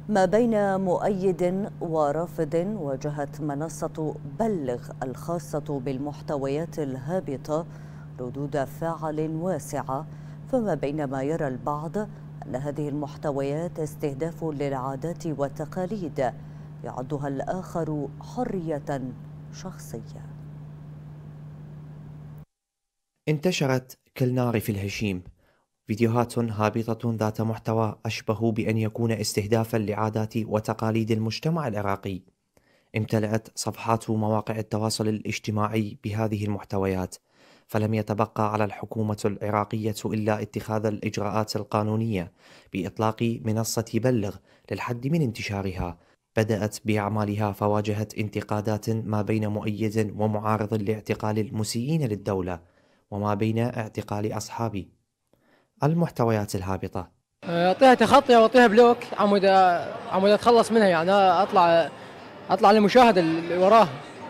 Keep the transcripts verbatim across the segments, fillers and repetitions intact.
ما بين مؤيد ورافض، واجهت منصة بلغ الخاصة بالمحتويات الهابطة ردود فعل واسعة، فما بين ما يرى البعض أن هذه المحتويات استهداف للعادات والتقاليد يعدها الآخر حرية شخصية. انتشرت كالنار في الهشيم فيديوهات هابطة ذات محتوى أشبه بأن يكون استهدافا لعادات وتقاليد المجتمع العراقي. امتلأت صفحات مواقع التواصل الاجتماعي بهذه المحتويات، فلم يتبقى على الحكومة العراقية إلا اتخاذ الإجراءات القانونية بإطلاق منصة بلغ للحد من انتشارها. بدأت بأعمالها فواجهت انتقادات ما بين مؤيد ومعارض لاعتقال المسيئين للدولة، وما بين اعتقال أصحاب المحتويات الهابطة. اعطيها تخطي واعطيها بلوك عمود عمود اتخلص منها، يعني اطلع اطلع للمشاهد اللي وراه.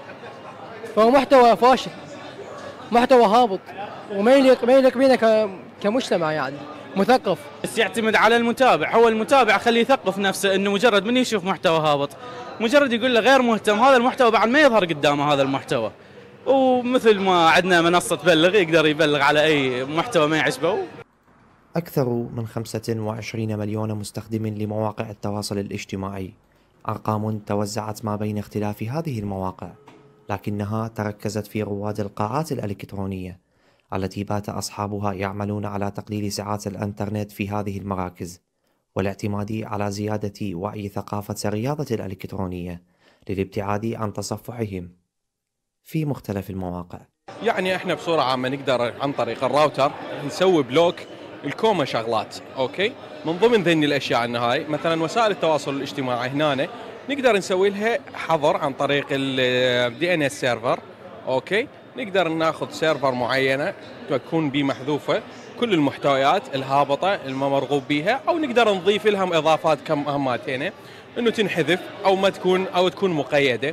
فهو محتوى فاشل، محتوى هابط، وما يليق ما يليق بينا كمجتمع يعني مثقف. بس يعتمد على المتابع، هو المتابع خليه يثقف نفسه، انه مجرد من يشوف محتوى هابط مجرد يقول له غير مهتم، هذا المحتوى بعد ما يظهر قدامه هذا المحتوى. ومثل ما عندنا منصة بلغ يقدر يبلغ على أي محتوى ما يعجبه. أكثر من خمسة وعشرين مليون مستخدم لمواقع التواصل الاجتماعي، أرقام توزعت ما بين اختلاف هذه المواقع، لكنها تركزت في رواد القاعات الإلكترونية التي بات أصحابها يعملون على تقليل ساعات الإنترنت في هذه المراكز، والاعتماد على زيادة وعي ثقافة الرياضة الإلكترونية للابتعاد عن تصفحهم في مختلف المواقع. يعني احنا بصورة عامة نقدر عن طريق الراوتر نسوي بلوك الكومة شغلات، اوكي؟ من ضمن ذني الاشياء ان هاي مثلا وسائل التواصل الاجتماعي هنا نقدر نسوي لها حظر عن طريق الدي ان اس سيرفر، اوكي؟ نقدر ناخذ سيرفر معينة تكون بيه محذوفة كل المحتويات الهابطة المرغوب بها، او نقدر نضيف لهم اضافات كم مهمات هنا انه تنحذف او ما تكون او تكون مقيدة.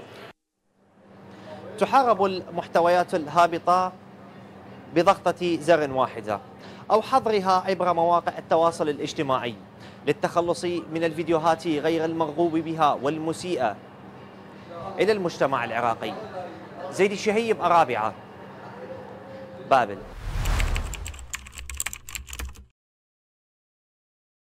تحارب المحتويات الهابطة بضغطة زر واحدة أو حظرها عبر مواقع التواصل الاجتماعي للتخلص من الفيديوهات غير المرغوب بها والمسيئة إلى المجتمع العراقي. زيد الشهيب، أرابعة، بابل.